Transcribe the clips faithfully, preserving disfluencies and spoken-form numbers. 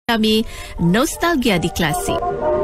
kami Nostalgia di Klasik.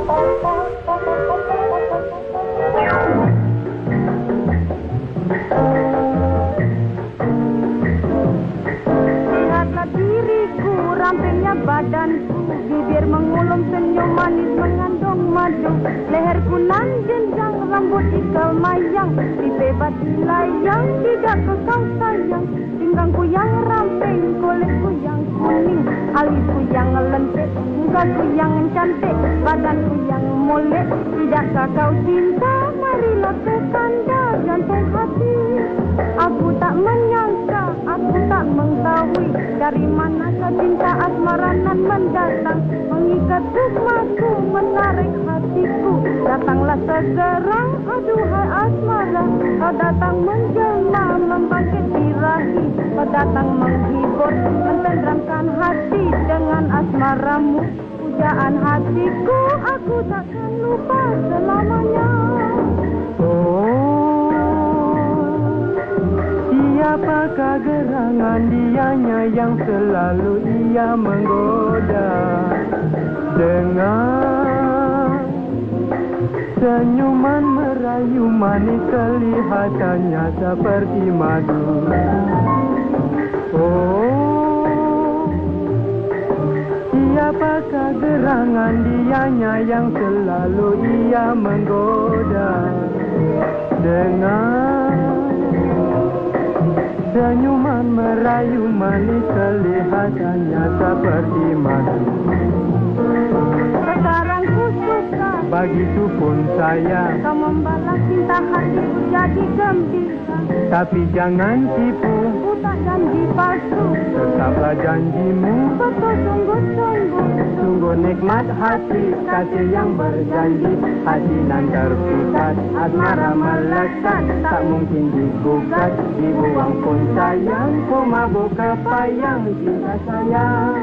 Lihatlah diriku, rampingnya badanku, bibir mengulum senyum manis mengandung madu, leherku nan jenjang, rambut ikal mayang, pipi bati layang, tidak kekau sayang, pinggangku yang ramping, kulitku yang kuning, alisku yang lentik, mukaku yang cantik, badanku yang molek, tidakkah kau cinta? Marilah petanda jantung hati. Aku tak menyangka, aku tak mengetahui dari mana cinta asmara nan mendatang, mengikat sukmaku, menarik hatiku. Datanglah segera, aduhai asmara, kau datang menjelma, membangkit birahi, kau datang menghibur, mententeramkan hati dengan asmaramu. Pujaan hatiku, aku takkan lupa selamanya. Oh, siapakah gerangan dianya yang selalu ia menggoda dengan senyuman merayu manis, kelihatannya seperti madu. Oh, siapakah gerangan dianya yang selalu ia menggoda dengan senyuman merayu manis, kelihatannya seperti madu. Sekarang ku suka, Begitu pun saya, kau membalas cinta hatiku jadi gembira. tapi jangan tipu, Ku tak janji palsu, tetaplah janjimu. betul sungguh-sungguh. Sungguh nikmat hati, kasih yang berjanji, hati nan terpikat, asmara melekat, tak mungkin digugat, dibuang pun sayang, ku mabuk kepayang cinta sayang.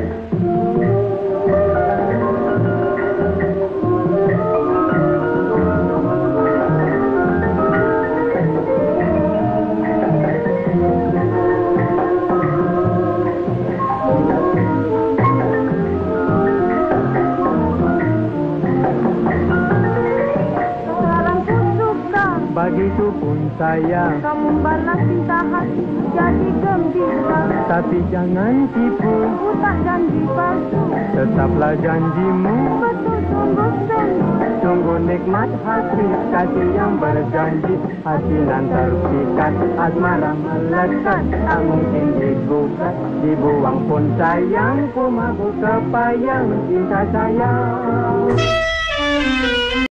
Begitu pun saya, Kau membalas cinta hatiku jadi gembira. tapi jangan tipu, Ku tak janji palsu, tetaplah janjimu. betul sungguh-sungguh. Sungguh nikmat hati, kasih yang berjanji, hati nan terpikat, asmara melekat, tak mungkin digugat, dibuang pun sayang, ku mabuk kepayang cinta sayang.